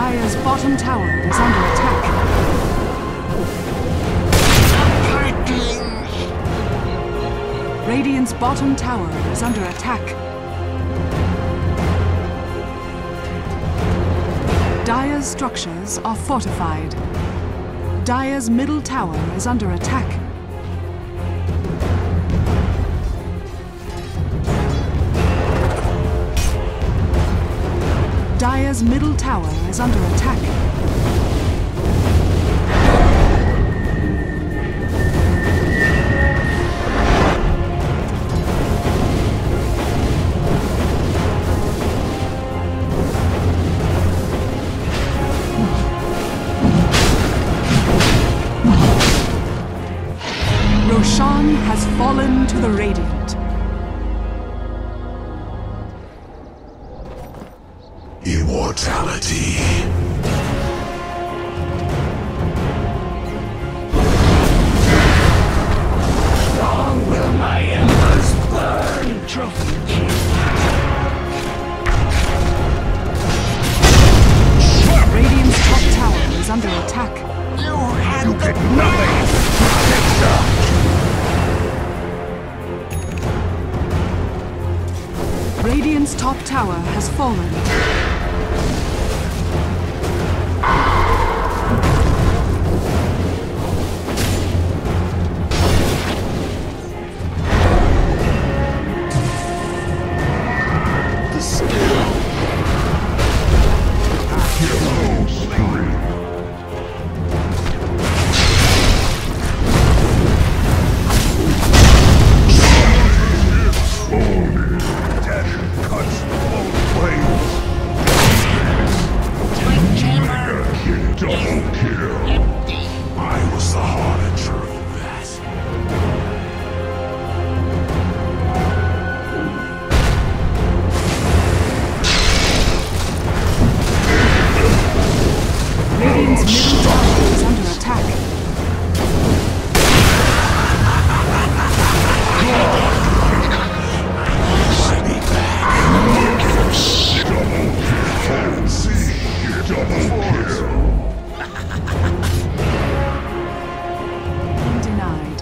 Dire's bottom tower is under attack. Radiant's bottom tower is under attack. Dire's structures are fortified. Dire's middle tower is under attack. Dire's middle tower is under attack. Roshan has fallen to the Radiant. Immortality. Long will my embers burn, trophy king. Radiant's top tower is under attack. You get nothing! Radiant's top tower has fallen. The skill. Hero spree. Cuts both ways. Double kill. I was the harbinger of that. Radiant's middle tower is under attack. Denied.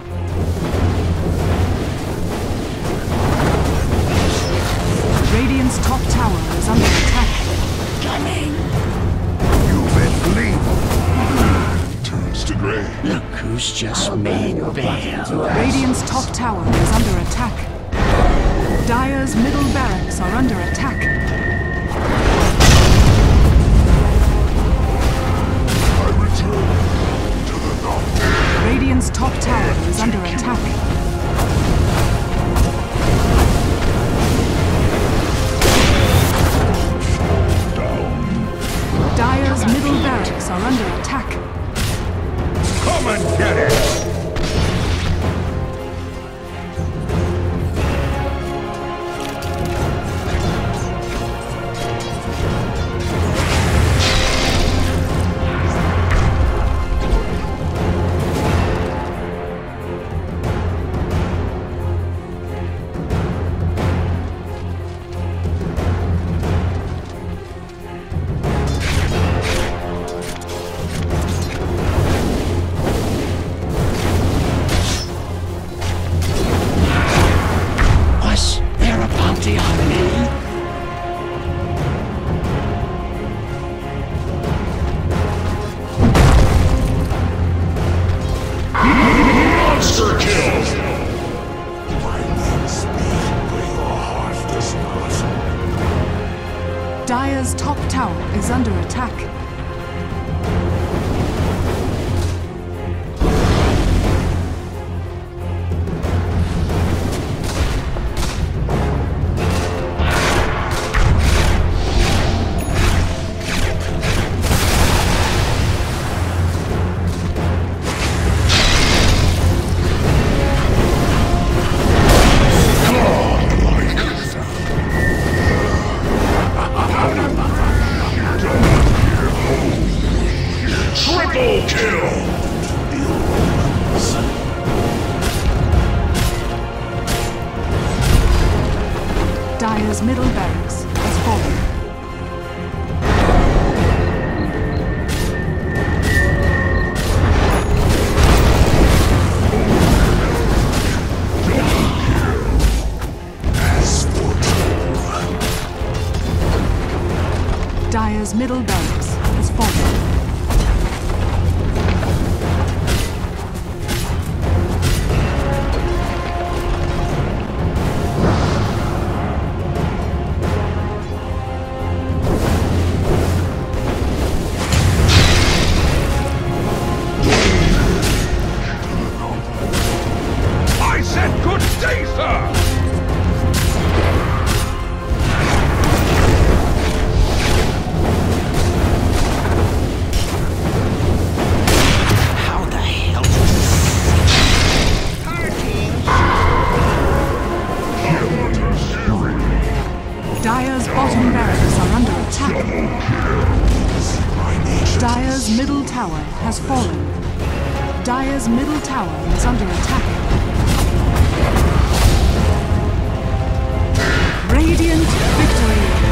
Radiant's top tower is under attack. Coming. You bet bleed. Turns to gray. Look who's just made bail. Radiant's top tower is under attack. Dire's middle barracks are under attack. I return to the north. Radiant's top tower is under attack. Dire's middle barracks are under attack. Come and get it! Dire's top tower is under attack. Dire's middle barracks has fallen. Dire's middle barracks has fallen. I said good day, sir! How the hell? Dire's bottom barracks are under attack. Dire's middle tower has fallen. Dire's middle tower is under attack. Radiant victory!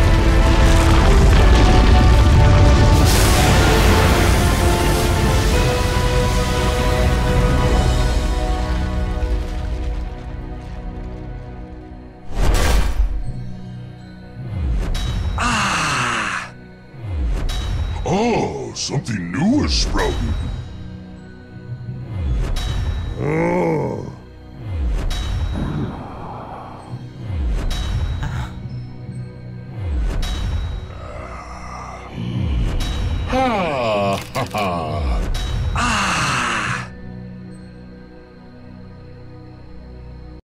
Oh, something new has sprouted. Oh. Ha ha ha.